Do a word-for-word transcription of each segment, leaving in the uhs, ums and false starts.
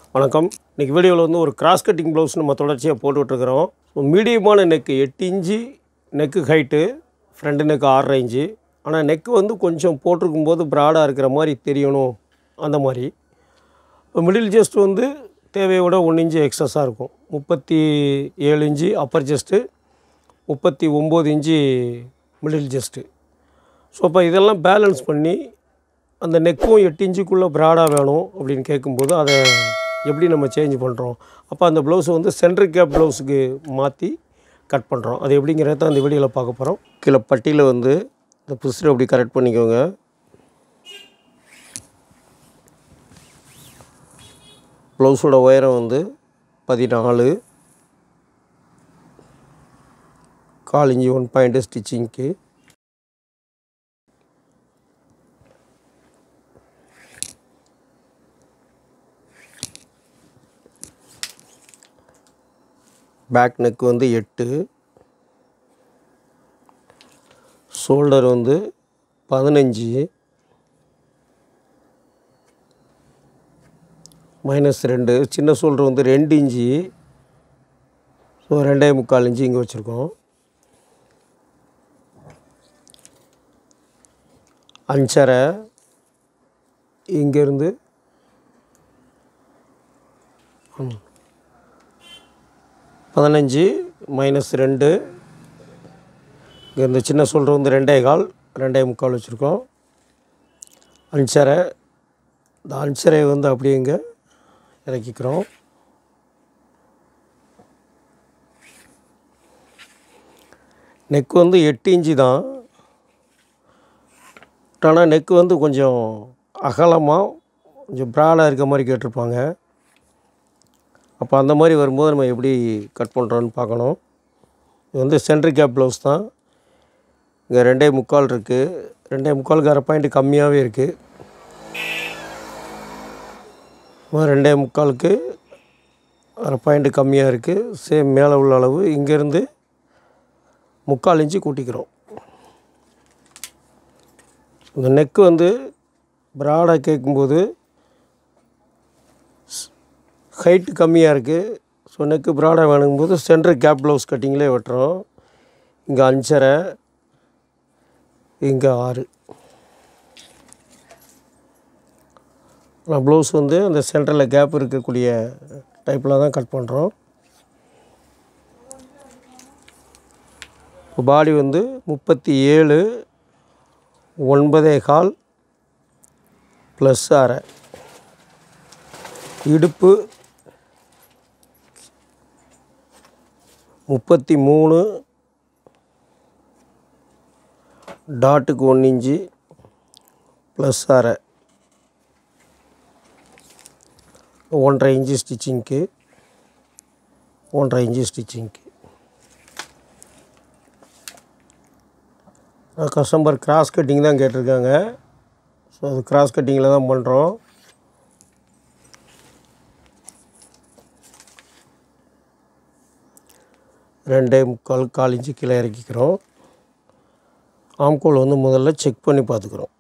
வணக்கம். இன்றைக்கி வீடியோவில் வந்து ஒரு கிராஸ் கட்டிங் ப்ளவுஸ் நம்ம தொடர்ச்சியாக போட்டுட்ருக்குறோம். ஸோ மீடியமான நெக்கு எட்டு inch neck height, front neck ஆறரை இன்ச்சு. ஆனால் நெக்கு வந்து கொஞ்சம் போட்டிருக்கும் போது ப்ராடாக இருக்கிற மாதிரி தெரியணும். அந்த மாதிரி மிடில் செஸ்ட் வந்து தேவையை விட ஒன்று இன்ச்சு எக்ஸஸாக இருக்கும். முப்பத்தி ஏழு இன்ச்சு அப்பர் செஸ்ட்டு, முப்பத்தி ஒம்பது இன்ச்சு மிடில் செஸ்ட்டு. ஸோ அப்போ இதெல்லாம் பேலன்ஸ் பண்ணி அந்த நெக்கும் எட்டு இன்ச்சுக்குள்ளே ப்ராடாக வேணும் அப்படின்னு கேட்கும்போது அதை எப்படி நம்ம சேஞ்ச் பண்ணுறோம். அப்போ அந்த ப்ளவுஸை வந்து சென்ட்ரு கேப் ப்ளவுஸுக்கு மாற்றி கட் பண்ணுறோம். அது எப்படிங்கிறத தான் இந்த வீடியோவில் பார்க்க போகிறோம். கீழே பட்டியில் வந்து இந்த புஷ்டர் அப்படி கரெக்ட் பண்ணிக்கோங்க. ப்ளவுஸோட உயரம் வந்து பதினாலு, கால் இன்ச்சு ஒன் பாயிண்ட்டு ஸ்டிச்சிங்க்கு. பேக் நெக் வந்து எட்டு, ஷோல்டர் வந்து பதினஞ்சு, மைனஸ் ரெண்டு, சின்ன ஷோல்டர் வந்து ரெண்டு இன்ச்சு. ஸோ ரெண்டே முக்கால் இன்ச்சு இங்கே வச்சுருக்கோம். அஞ்சரை இங்கேருந்து பதினஞ்சு மைனஸ் ரெண்டு, இங்கே இந்த சின்ன ஷோல்டர் வந்து ரெண்டே கால், ரெண்டே முக்கால் வச்சுருக்கோம். அஞ்சரை, இந்த அஞ்சரை வந்து அப்படியே இங்கே இறக்கிக்கிறோம். நெக்கு வந்து எட்டு இன்ச்சு தான். ஆனால் நெக்கு வந்து கொஞ்சம் அகலமாக கொஞ்சம் ப்ராடாக இருக்க மாதிரி கேட்டிருப்பாங்க. அப்போ அந்த மாதிரி வரும்போது நம்ம எப்படி கட் பண்ணுறோன்னு பார்க்கணும். இது வந்து சென்ட்ரு கேப் ப்ளவுஸ் தான். இங்கே ரெண்டே முக்கால் இருக்குது. ரெண்டே முக்காலுக்கு அரை பாயிண்ட்டு கம்மியாகவே இருக்குது. ரெண்டே முக்காலுக்கு அரை பாயிண்ட்டு கம்மியாக இருக்குது. சேம் மேலே உள்ள அளவு இங்கேருந்து முக்கால் இன்ச்சு கூட்டிக்கிறோம். இந்த நெக்கு வந்து ப்ராடாக கேட்கும்போது ஹைட்டு கம்மியாக இருக்குது. ஸோ நெக்கு ப்ராடாக வேணுங்கும்போது சென்ட்ரு கேப் ப்ளவுஸ் கட்டிங்லேயே வெட்டுறோம். இங்கே அஞ்சரை, இங்கே ஆறு. ப்ளவுஸ் வந்து அந்த சென்டரில் கேப் இருக்கக்கூடிய டைப்பில் தான் கட் பண்ணுறோம். இப்போ பாடி வந்து முப்பத்தி ஏழு, ஒன்பதே கால் ப்ளஸ் அரை. இடுப்பு முப்பத்தி மூணு, டாட்டுக்கு ஒன்று இன்ச்சு ப்ளஸ் அரை, ஒன்றரை இன்ச்சு ஸ்டிச்சிங்க்கு, ஒன்றரை இன்ச்சு ஸ்டிச்சிங்க்கு. கஸ்டமர் கிராஸ் கட்டிங் தான் கேட்டிருக்காங்க. ஸோ அது கிராஸ் கட்டிங்கில் தான் பண்ணுறோம். ரெண்டே முக்கால் கால் இன்ச்சு கீழே இறக்கிக்கிறோம். ஆம்கோல் வந்து முதல்ல செக் பண்ணி பார்த்துக்கிறோம்.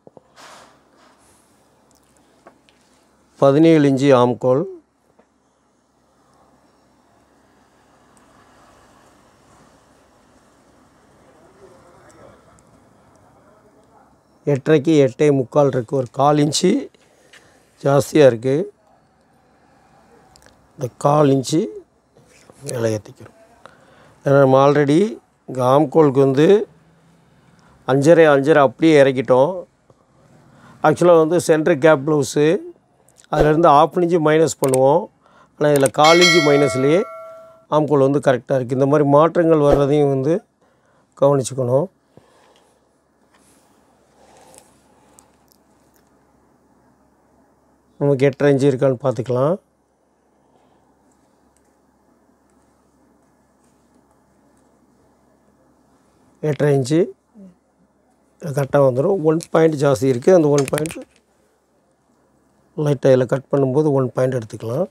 பதினேழு இன்ச்சு ஆம்கோல், எட்டரைக்கு எட்டே முக்கால் இருக்குது. ஒரு கால் இன்ச்சு ஜாஸ்தியாக இருக்குது. இந்த கால் இன்ச்சு மேலே ஏற்றிக்கிறோம். ஏன்னா நம்ம ஆல்ரெடி இங்கே ஆம்கோலுக்கு வந்து அஞ்சரை அஞ்சரை அப்படியே இறக்கிட்டோம். ஆக்சுவலாக வந்து சென்ட்ரு கேப் ப்ளவுஸு அதிலேருந்து ஆஃப் இன்ச்சு மைனஸ் பண்ணுவோம். ஆனால் இதில் கால் இன்ச்சு மைனஸ்லேயே ஆம்கோல் வந்து கரெக்டாக இருக்குது. இந்த மாதிரி மாற்றங்கள் வர்றதையும் வந்து கவனிச்சுக்கணும். நமக்கு எட்டரை இன்ச்சு இருக்கான்னு பார்த்துக்கலாம். எட்டரை இன்ச்சு கரெக்டாக வந்துடும். ஒன் பாயிண்ட் ஜாஸ்தி இருக்குது. அந்த ஒன் பாயிண்ட் லைட்டாக இதில் கட் பண்ணும்போது ஒன் பாயிண்ட் எடுத்துக்கலாம்.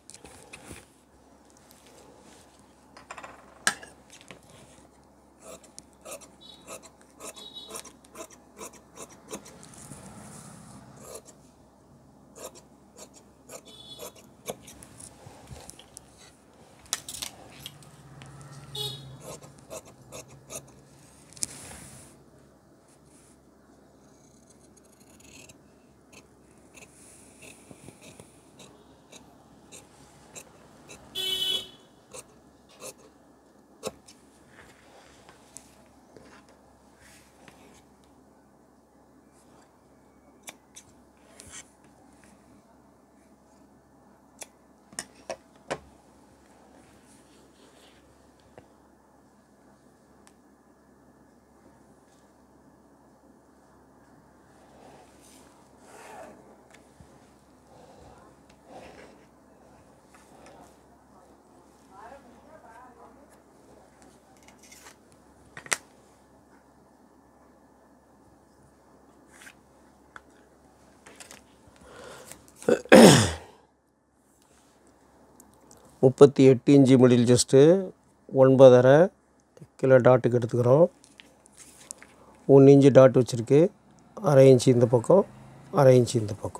முப்பத்தி எட்டு இன்ச்சு மிடில் ஜஸ்ட்டு ஒன்பதரை கிலோ டாட்டுக்கு எடுத்துக்கிறோம். ஒன்று இன்ச்சு டாட் வச்சுருக்கு. அரை இன்ச்சு இந்த பக்கம், அரை இன்ச்சு இந்த பக்கம்.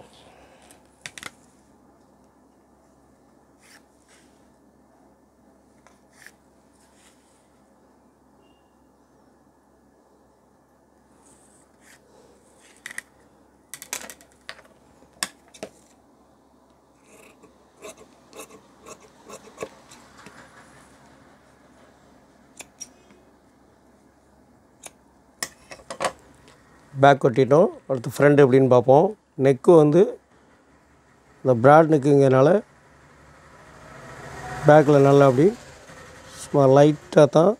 பேக் ஒட்டிட்டோம். அடுத்து ஃப்ரண்ட் எப்படின்னு பார்ப்போம். நெக்கு வந்து இந்த ப்ராட் நெக்குங்கிறனால பேக்கில் நல்லா அப்படி சும்மா லைட்டாக தான்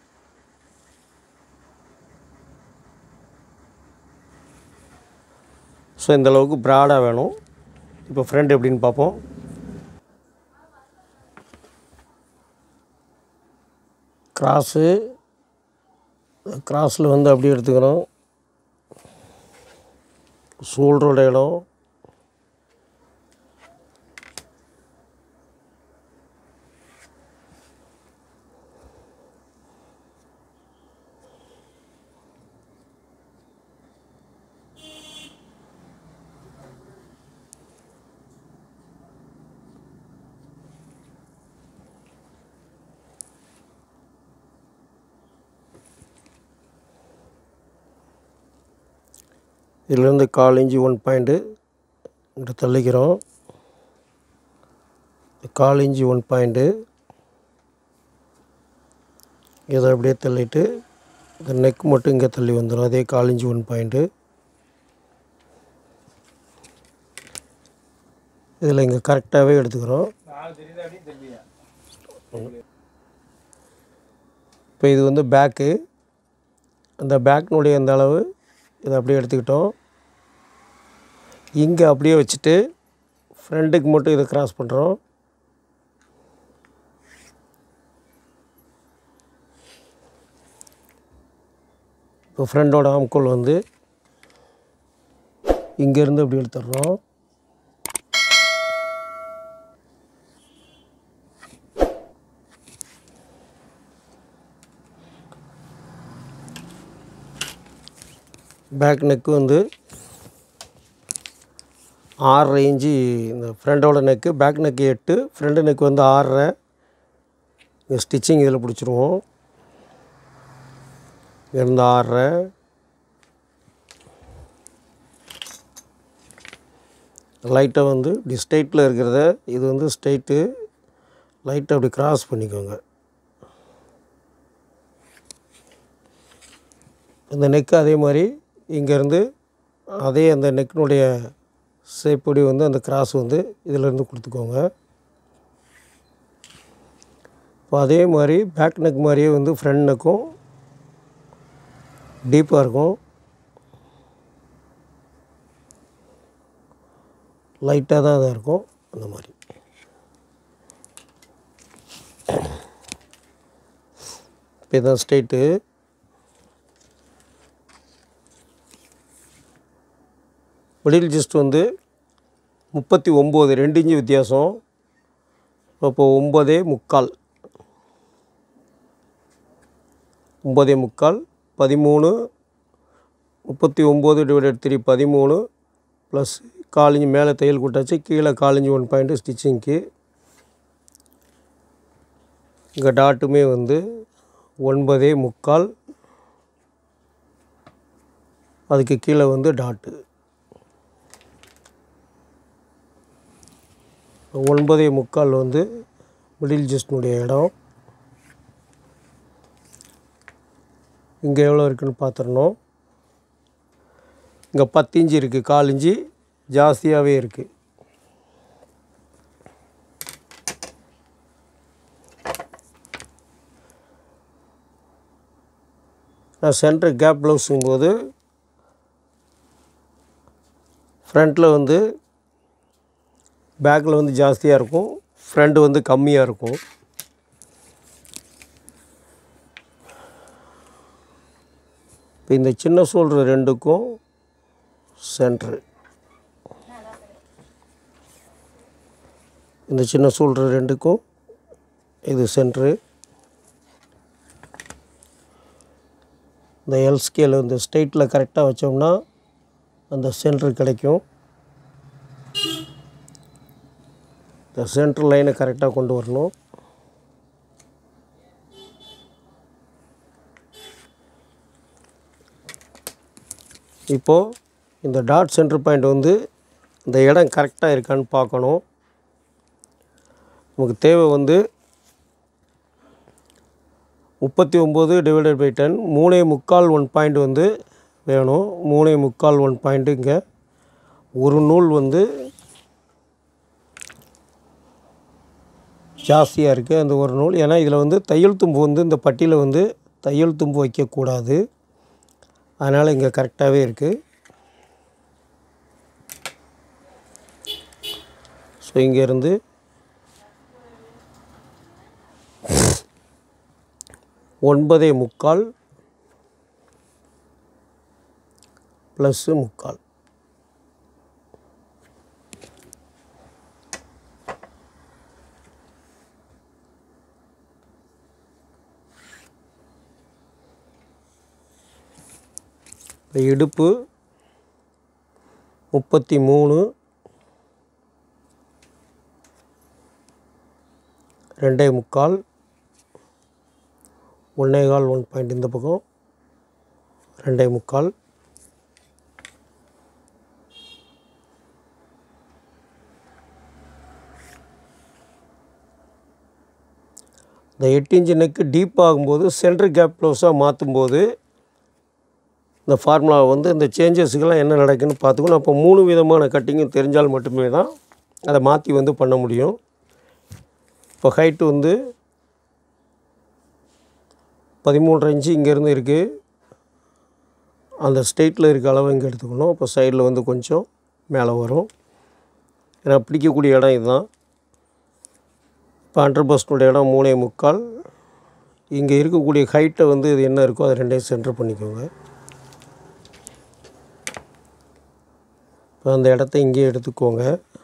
ஸோ இந்தளவுக்கு ப்ராடாக வேணும். இப்போ ஃப்ரண்ட் எப்படின்னு பார்ப்போம். கிராஸு கிராஸில் வந்து அப்படியே எடுத்துக்கிறோம். ஷோல்டரோட இடம் இதிலேருந்து கால் இன்ச்சு ஒன் பாயிண்ட்டு இங்கே தள்ளிக்கிறோம். கால் இன்ச்சு ஒன் பாயிண்ட்டு இதை அப்படியே தள்ளிட்டு இந்த நெக் மட்டும் இங்கே தள்ளி வந்துடும். அதே கால் இன்ச்சு ஒன் பாயிண்ட்டு இதில் இங்கே கரெக்டாகவே எடுத்துக்கிறோம். இப்போ இது வந்து பேக்கு. அந்த பேக்கினுடைய அந்த அளவு இதை அப்படியே எடுத்துக்கிட்டோம். இங்கே அப்படியே வச்சுட்டு ஃப்ரண்ட்டுக்கு மட்டும் இதை கிராஸ் பண்ணுறோம். இப்போ ஃப்ரண்டோட ஆம்கோல் வந்து இங்கேருந்து அப்படி எடுத்துடுறோம். பேக் நெக்கு வந்து ஆறரை இன்ச்சு இந்த ஃப்ரண்டோட நெக்கு. பேக் நெக்கு எட்டு, ஃப்ரண்ட் நெக்கு வந்து ஆறரை. இங்கே ஸ்டிச்சிங் இதில் பிடிச்சிருவோம். இங்கேருந்து ஆறரை, லைட்டாக வந்து இப்படி ஸ்ட்ரைட்டில் இருக்கிறத இது வந்து ஸ்ட்ரைட்டு லைட்டாக அப்படி கிராஸ் பண்ணிக்கோங்க. இந்த நெக்கு அதே மாதிரி இங்கேருந்து அதே அந்த நெக்கினுடைய ஷேப்படி வந்து அந்த கிராஸ் வந்து இதிலேருந்து கொடுத்துக்கோங்க. இப்போ அதே மாதிரி பேக் நெக் மாதிரியே வந்து ஃப்ரண்ட் நெக்கும் டீப்பாக இருக்கும். லைட்டாக தான் அதாக இருக்கும். அந்த மாதிரி இப்போ இதான் ஸ்ட்ரைட்டு. மிடில் ஜஸ்ட் வந்து முப்பத்தி ஒம்பது, ரெண்டு இன்ச்சு வித்தியாசம். இப்போ ஒம்பதே முக்கால் ஒம்பதே முக்கால் பதிமூணு, முப்பத்தி ஒம்பது டிவைடட் த்ரீ பதிமூணு ப்ளஸ் கால் இன்ச்சு மேலே தையல் கூட்டாச்சு. கீழே கால் இன்ச்சு ஒன் பாயிண்ட்டு ஸ்டிச்சிங்க்கு. இங்கே டாட்டுமே வந்து ஒன்பதே முக்கால், அதுக்கு கீழே வந்து டாட்டு. ஒன்பதே முக்கால் வந்து மிடில் ஜஸ்டினுடைய இடம். இங்கே எவ்வளோ இருக்குதுன்னு பார்த்துடணும். இங்கே பத்து இன்ச்சு இருக்குது, கால் இன்ச்சு ஜாஸ்தியாகவே இருக்குது. நான் சென்டர் கேப் ப்ளவுஸுங்கும்போது ஃப்ரண்ட்டில் வந்து பேக்கில் வந்து ஜாஸ்தியாக இருக்கும், ஃப்ரண்ட் வந்து கம்மியாக இருக்கும். இப்போ இந்த சின்ன ஷோல்டர் ரெண்டுக்கும் சென்ட்ரு இந்த சின்ன ஷோல்டர் ரெண்டுக்கும் இது சென்ட்ரு. இந்த எல் ஸ்கேல் இந்த ஸ்ட்ரெயிட்டில் கரெக்டாக வச்சோம்னா அந்த சென்ட்ரு கிடைக்கும். இந்த சென்ட்ரு லைனை கரெக்டாக கொண்டு வரணும். இப்போது இந்த டாட் சென்டர் பாயிண்ட் வந்து இந்த இடம் கரெக்டாக இருக்கான்னு பார்க்கணும். நமக்கு தேவை வந்து முப்பத்தி ஒம்பது டிவைடட் பை டென் மூணே முக்கால் ஒன் பாயிண்ட் வந்து வேணும். மூணே முக்கால் ஒன் பாயிண்ட்டு இங்கே ஒரு நூல் வந்து ஜாஸ்தியாக இருக்குது அந்த ஒரு நூல். ஏன்னா இதில் வந்து தையல் தும்பு வந்து இந்த பட்டியில் வந்து தையல் தும்பு வைக்கக்கூடாது. அதனால் இங்கே கரெக்டாகவே இருக்குது. ஸோ இங்கேருந்து ஒன்பதே முக்கால் ப்ளஸ்ஸு முக்கால். இப்போ இடுப்பு முப்பத்தி மூணு ரெண்டே முக்கால் ஒன்றே கால் ஒன் பாயிண்ட் இந்த பக்கம் ரெண்டே முக்கால். இந்த எட்டு இன்ச்சு நெக்கு டீப் ஆகும்போது சென்ட்ரு கேப் க்ளோஸாக மாற்றும்போது இந்த ஃபார்முலா வந்து இந்த சேஞ்சஸுக்கெல்லாம் என்ன நடக்குன்னு பார்த்துக்கணும். அப்போ மூணு விதமான கட்டிங்கும் தெரிஞ்சால் மட்டுமே தான் அதை மாற்றி வந்து பண்ண முடியும். இப்போ ஹைட்டு வந்து பதிமூன்றரை இன்ச்சு இங்கேருந்து இருக்குது. அந்த ஸ்ட்ரெயிட்டில் இருக்க அளவு இங்கே எடுத்துக்கணும். இப்போ சைடில் வந்து கொஞ்சம் மேலே வரும். ஏன்னா பிடிக்கக்கூடிய இடம் இதுதான். இப்போ ஹண்ட்ரட் பர்சன்டோட இடம் மூணே முக்கால். இங்கே இருக்கக்கூடிய ஹைட்டை வந்து இது என்ன இருக்கோ அதை ரெண்டையும் சென்டர் பண்ணிக்கோங்க. இப்போ அந்த இடத்த இங்கேயே எடுத்துக்கோங்க.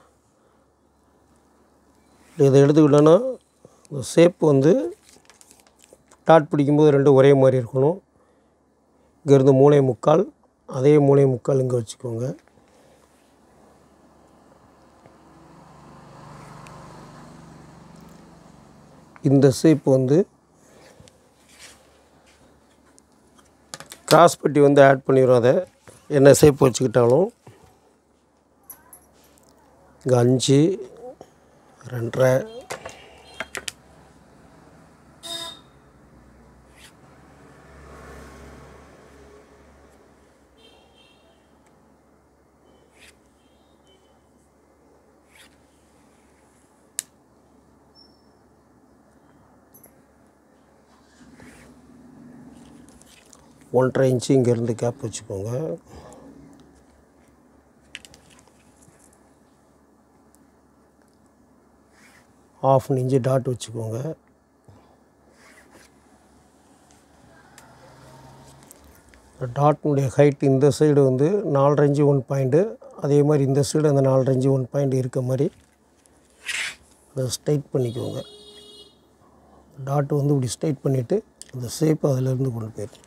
இதை எடுத்துக்கிட்டோன்னா இந்த ஷேப் வந்து டாட் பிடிக்கும்போது ரெண்டும் ஒரே மாதிரி இருக்கணும். இங்கேருந்து மூணே முக்கால் அதே மூணே முக்கால் இங்கே வச்சுக்கோங்க. இந்த ஷேப் வந்து கிராஸ் பட்டி வந்து ஆட் பண்ணிடுறோம். அதை என்ன ஷேப் வச்சுக்கிட்டாலும் இங்கே அஞ்சு ரெண்டரை ஒன்றரை இன்ச்சு இங்கேருந்து கேப் வச்சுக்கோங்க. ஆஃப் இன்ச்சு டாட் வச்சுக்கோங்க. டாட்னுடைய ஹைட் இந்த சைடு வந்து நாலரை இன்ச்சு ஒன் பாயிண்ட்டு, அதே மாதிரி இந்த சைடு அந்த நாலரை இன்ச்சு ஒன் பாயிண்ட் இருக்க மாதிரி அதை ஸ்ட்ரைட் பண்ணிக்கோங்க. டாட் வந்து இப்படி ஸ்ட்ரைட் பண்ணிவிட்டு அந்த ஷேப் அதிலேருந்து கொண்டு போயிடும்.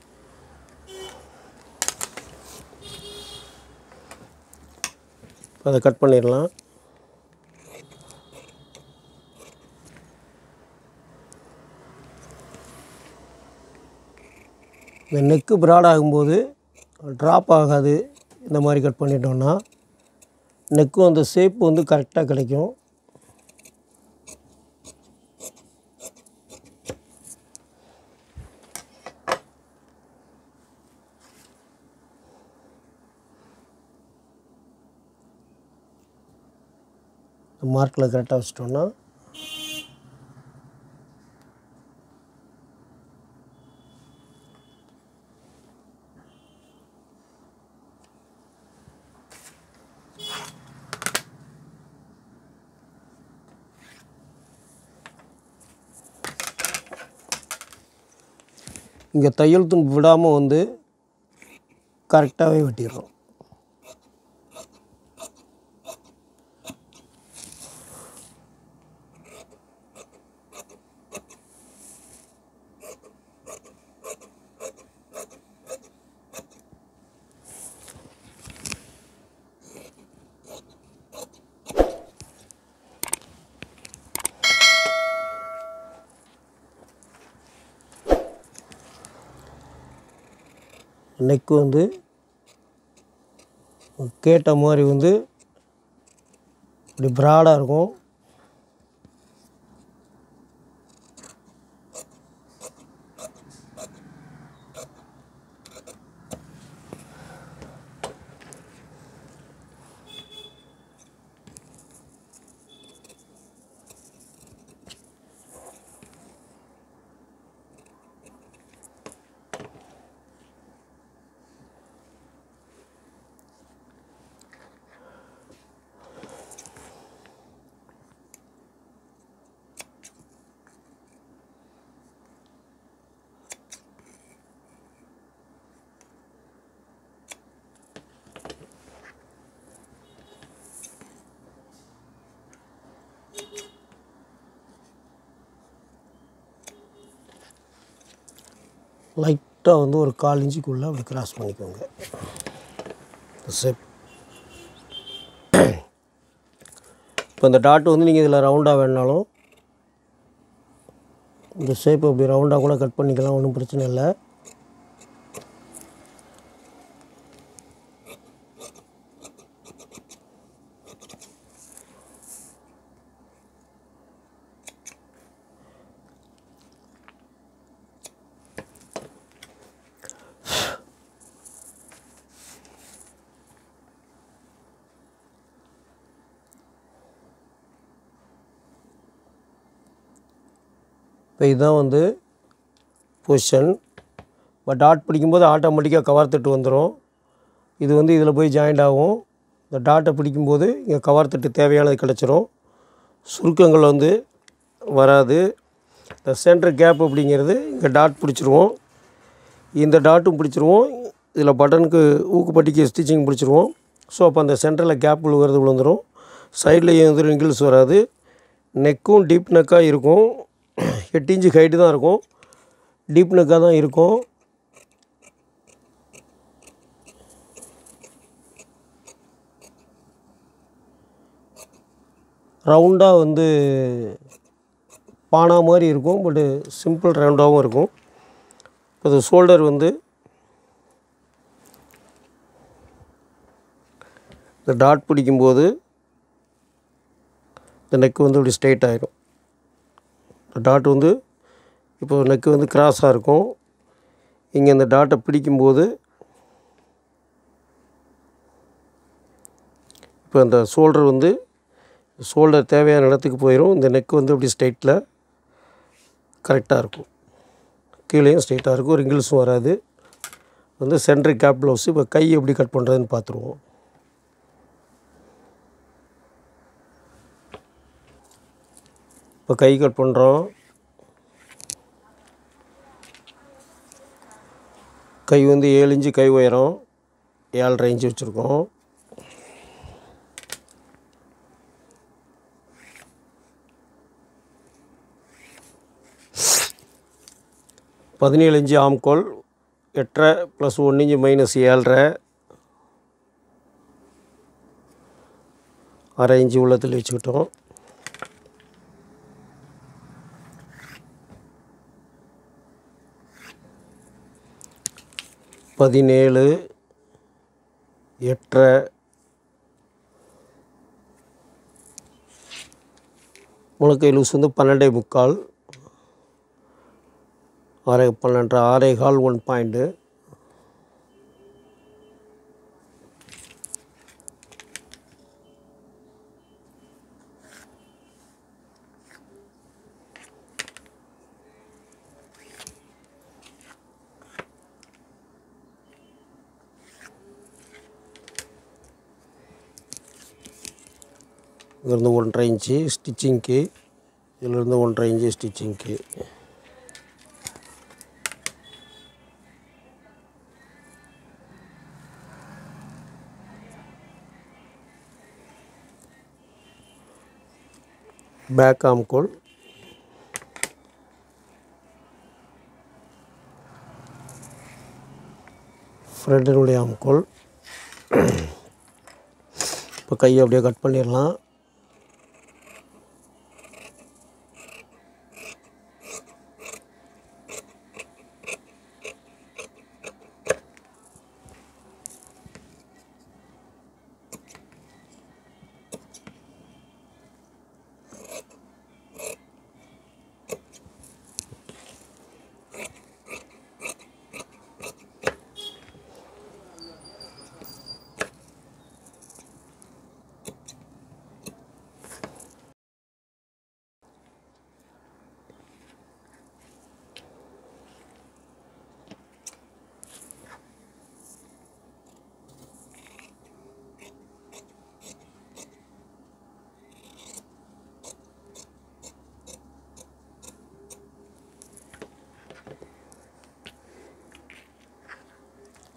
அதை கட் பண்ணிடலாம். இந்த நெக்கு ப்ராட் ஆகும்போது ட்ராப் ஆகாது. இந்த மாதிரி கட் பண்ணிட்டோன்னா நெக்கும் அந்த ஷேப் வந்து கரெக்டாக கிடைக்கும். மார்க்கில் கரெக்டாக வச்சிட்டோன்னா இங்கே தையல் துண்டு விடாமல் வந்து கரெக்டாகவே வெட்டிடுறோம். நெக்கு வந்து கேட்ட மாதிரி வந்து இப்படி ப்ராடாக இருக்கும். லைட்டாக வந்து ஒரு கால் இன்ச்சுக்குள்ளே அப்படி கிராஸ் பண்ணிக்கோங்க. ஷேப் இப்போ இந்த டாட்டு வந்து நீங்கள் இதில் ரவுண்டாக வேணுனாலும் இந்த ஷேப் அப்படி ரவுண்டாக கூட கட் பண்ணிக்கலாம், ஒன்றும் பிரச்சனை இல்லை. இப்போ இதுதான் வந்து பொசிஷன். இப்போ டாட் பிடிக்கும்போது ஆட்டோமேட்டிக்காக கவர் தட்டு வந்துடும். இது வந்து இதில் போய் ஜாயிண்ட் ஆகும். இந்த டாட்டை பிடிக்கும்போது இங்கே கவர் தட்டு தேவையானது கிடச்சிரும். சுருக்கங்கள் வந்து வராது. இந்த சென்டர் கேப் அப்படிங்கிறது இங்கே டாட் பிடிச்சிருவோம், இந்த டாட்டும் பிடிச்சிருவோம், இதில் பட்டனுக்கு ஊக்குப்பட்டிக்கு ஸ்டிச்சிங் பிடிச்சிருவோம். ஸோ அப்போ அந்த சென்டரில் கேப் விழுகிறது விழுந்துடும். சைடில் வந்து ரிங்கிள்ஸ் வராது. நெக்கும் டீப் நெக்காக இருக்கும். எட்டு இன்ச்சு ஹைட்டு தான் இருக்கும், டீப் நெக்காக தான் இருக்கும். ரவுண்டாக வந்து பானா மாதிரி இருக்கும், பட்டு சிம்பிள் ரவுண்டாகவும் இருக்கும். இப்போ இது ஷோல்டர் வந்து இந்த டாட் பிடிக்கும்போது இந்த நெக்கு வந்து இப்படி ஸ்ட்ரெயிட் ஆகிடும். டாட் வந்து இப்போ நெக்கு வந்து கிராஸாக இருக்கும். இங்கே இந்த டாட்டை பிடிக்கும்போது இப்போ அந்த ஷோல்டர் வந்து ஷோல்டர் தேவையான இடத்துக்கு போயிடும். இந்த நெக்கு வந்து இப்படி ஸ்ட்ரெயிட்டில் கரெக்டாக இருக்கும். கீழேயும் ஸ்ட்ரெயிட்டாக இருக்கும், ரிங்கிள்ஸும் வராது. வந்து சென்ட்ரிக் கேப் ப்ளவுஸு. இப்போ கை எப்படி கட் பண்ணுறதுன்னு பார்த்துருவோம். இப்போ கை கட் பண்ணுறோம். கை வந்து ஏழு இன்ச்சு கை உயரம், ஏழரை இன்ச்சு வச்சுருக்கோம். பதினேழு இன்ச்சு ஆம்கோல், எட்டரை ப்ளஸ் ஒன்று இன்ச்சு மைனஸ் ஏழரை, அரை இன்ச்சு உள்ளத்தில் வச்சுக்கிட்டோம். பதினேழு, எட்டரை, முழக்கை லூஸ் வந்து பன்னெண்டே முக்கால், ஆறே பன்னெண்டு ஆறே கால் ஒன் பாயிண்ட்டு. இதிலிருந்து ஒன்றரை இன்ச்சு ஸ்டிச்சிங்க்கு, இதிலிருந்து ஒன்றரை இன்ச்சு ஸ்டிச்சிங்க்கு. பேக் ஆம்கோல், ஃப்ரண்டினுடைய ஆம்கோல். இப்போ கையை அப்படியே கட் பண்ணிடலாம்.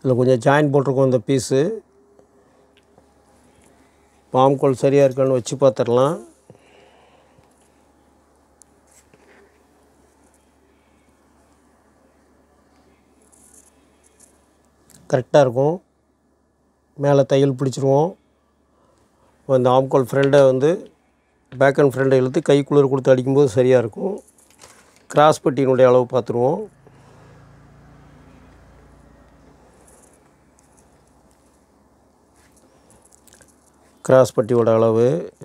இதில் கொஞ்சம் ஜாயின் போட்டிருக்கோம் இந்த பீஸு. பாம்கோல் சரியாக இருக்கான்னு வச்சு பார்த்துடலாம். கரெக்டாக இருக்கும். மேலே தையல் பிடிச்சிருவோம். அந்த ஆம்கோல் ஃப்ரெண்டை வந்து பேக் அண்ட் ஃப்ரெண்டை இழுத்து கை குளிர் கொடுத்து அடிக்கும்போது சரியாக இருக்கும். கிராஸ் பட்டியினுடைய அளவு பார்த்துருவோம். கிராஸ் பட்டியோட அளவு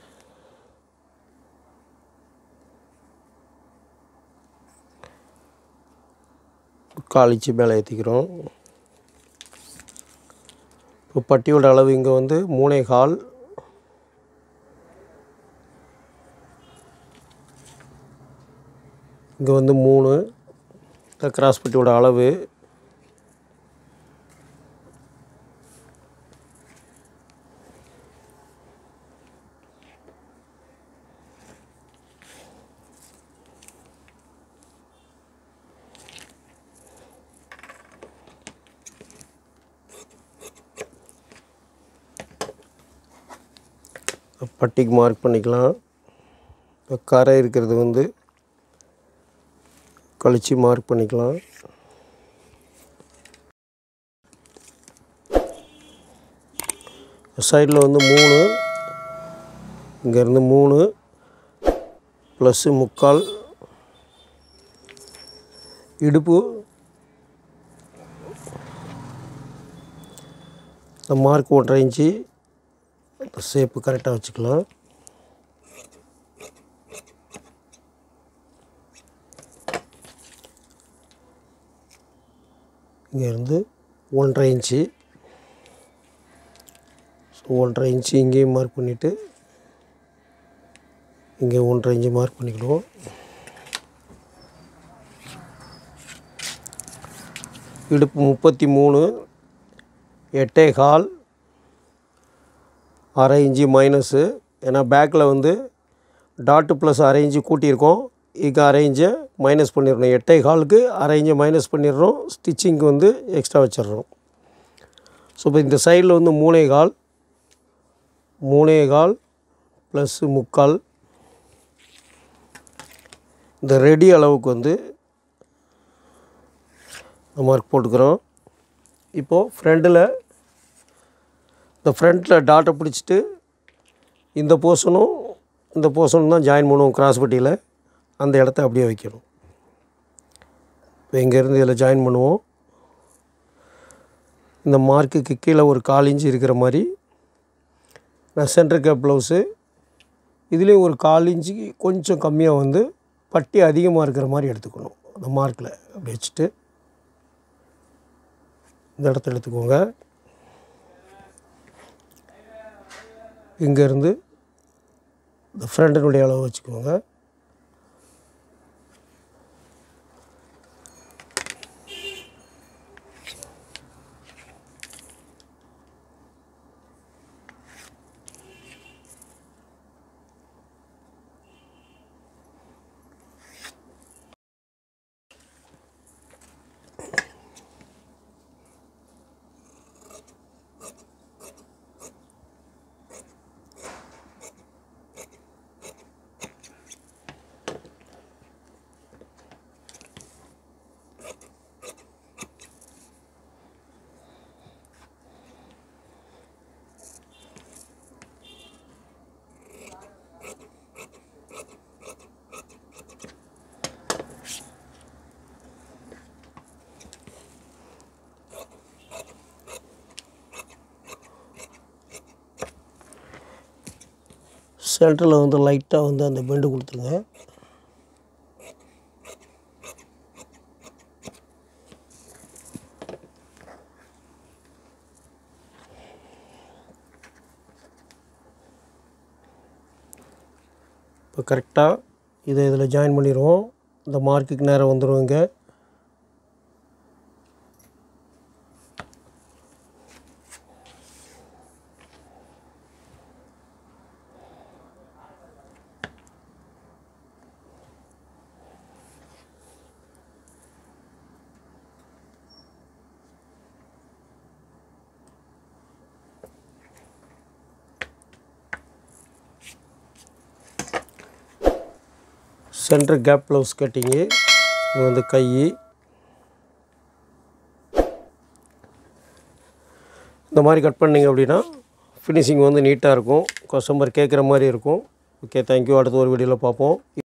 காலிச்சு மேலே ஏற்றிக்கிறோம். இப்போ பட்டியோட அளவு இங்கே வந்து மூணே கால். இங்கே வந்து மூணு. கிராஸ் பட்டியோட அளவு பட்டிக்கு மார்க் பண்ணிக்கலாம். இப்போ கரை இருக்கிறது வந்து கழிச்சு மார்க் பண்ணிக்கலாம். சைடில் வந்து மூணு, இங்கேருந்து மூணு ப்ளஸ்ஸு முக்கால். இடுப்பு இந்த மார்க் ஒன்றரை இன்ச்சு. ஷேப்பு கரெக்டாக வச்சுக்கலாம். இங்கேருந்து ஒன்றரை இன்ச்சு. ஸோ ஒன்றரை இன்ச்சு இங்கேயும் மார்க் பண்ணிவிட்டு இங்கே ஒன்றரை இன்ச்சு மார்க் பண்ணிக்கிடுவோம். இடுப்பு முப்பத்தி மூணு, எட்டே கால், அரை இன்ச்சு மைனஸு. ஏன்னா பேக்கில் வந்து டாட்டு ப்ளஸ் அரை இன்ச்சு கூட்டியிருக்கோம். இங்கே அரை இன்ச்சை மைனஸ் பண்ணிடணும். எட்டே காலுக்கு அரை இன்ச்சை மைனஸ் பண்ணிடுறோம். ஸ்டிச்சிங்க்கு வந்து எக்ஸ்ட்ரா வச்சிடுறோம். ஸோ இப்போ இந்த சைடில் வந்து மூணே கால், மூணே கால் ப்ளஸ்ஸு முக்கால். இந்த ரெடி அளவுக்கு வந்து மார்க் போட்டுக்கிறோம். இப்போது ஃப்ரண்டில் இந்த ஃப்ரண்ட்டில் டாட்டை பிடிச்சிட்டு இந்த போர்ஷனும் இந்த போர்ஷனும் தான் ஜாயின் பண்ணுவோம். கிராஸ் பட்டியில் அந்த இடத்த அப்படியே வைக்கணும். இப்போ இங்கேருந்து இதில் ஜாயின் பண்ணுவோம். இந்த மார்க்குக்கு கீழே ஒரு கால் இன்ச்சு இருக்கிற மாதிரி நான் சென்டர் கேப் ப்ளவுஸு இதுலேயும் ஒரு கால் இன்ச்சுக்கு கொஞ்சம் கம்மியாக வந்து பட்டி அதிகமாக இருக்கிற மாதிரி எடுத்துக்கணும். அந்த மார்க்கில் அப்படி வச்சுட்டு இந்த இடத்த எடுத்துக்கோங்க. இங்கேருந்து இந்த ஃப்ரண்டினுடைய அளவு வச்சுக்கோங்க. சென்டரில் வந்து லைட்டாக வந்து அந்த பெண்டு கொடுத்துருங்க. இப்போ கரெக்டாக இதை இதில் ஜாயின் பண்ணிடுவோம். இந்த மார்க்குக்கு நேரம் வந்துடுவோங்க. சென்டர் கேப் ப்ளவுஸ் கட்டிங்கு. இது வந்து கை. இந்த மாதிரி கட் பண்ணிங்க அப்படின்னா ஃபினிஷிங் வந்து நீட்டாக இருக்கும், கஸ்டமர் கேட்குற மாதிரி இருக்கும். Okay, thank you. அடுத்த ஒரு வீடியோவில் பார்ப்போம்.